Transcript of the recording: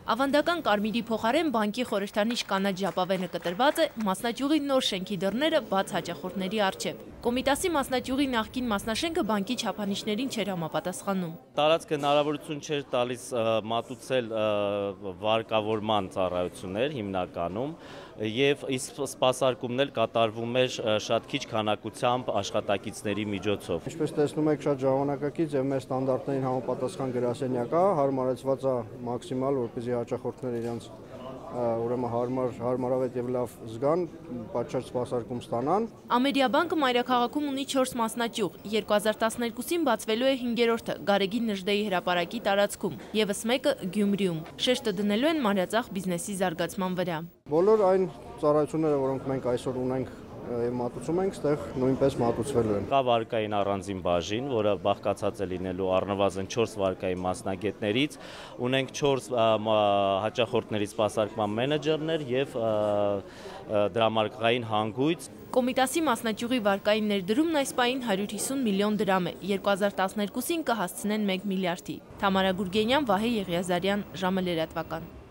Ավանդական կարմիրի փոխարեն բանկի խորհրդանիշ կանաչ ժապավենը կտրված է մասնաճյուղի նոր շենքի դռները բաց հաճախորդների առջև։ Կոմիտասի մասնաճյուղի նախկին մասնաշենքը բանկի չափանիշներին չէր համապատասխանում։ Տարածքը հնարավորություն չէր տալիս մատուցել վարկավորման ծառայություններ հիմնականում եւ սպասարկումն էլ կատարվում էր շատ քիչ քանակությամբ աշխատակիցների միջոցով։ Ինչպես տեսնում եք, շատ ժամանակակից եւ մեր ստանդարտներին համապատասխան գրասենյակ է, հարմարեցված է մաքսիմալ, որպեսզի հաճախորդները իրենց ուրեմն հարմարավետ եւ լավ զգան, պատշաճ սպասարկում ստանան։ Ամերիաբանկը մայրաքաղաքում ունի 4 մասնաճյուղ, 2012-ին բացվելու է 5-րդը Գարեգին Նժդեի հրապարակի տարածքում, եւս մեկը Գյումրիում։ Շեշտը դնելու են մանրածախ բիզնեսի զարգացման վրա։ Բոլոր այն ծառայությունները, որոնք մենք այսօր ունենք եւ մատուցում ենք, ստեղ նույնպես մատուցվելու են։ Կա վարկային առանձին բաժին, որը բաղկացած է լինելու առնվազն 4 վարկային մասնագետներից, ունենք 4 հաճախորդների սպասարկման մենեջերներ եւ դրամարկղային հանգույց։ Կոմիտասի մասնաճյուղի վարկային ներդրումն այս պահին 150 միլիոն դրամ է, 2012-ին կհասցնեն 1 միլիարդի։ Թամարա Գուրգենյան, Վահե Եղիազարյան, ժամը լրատվական։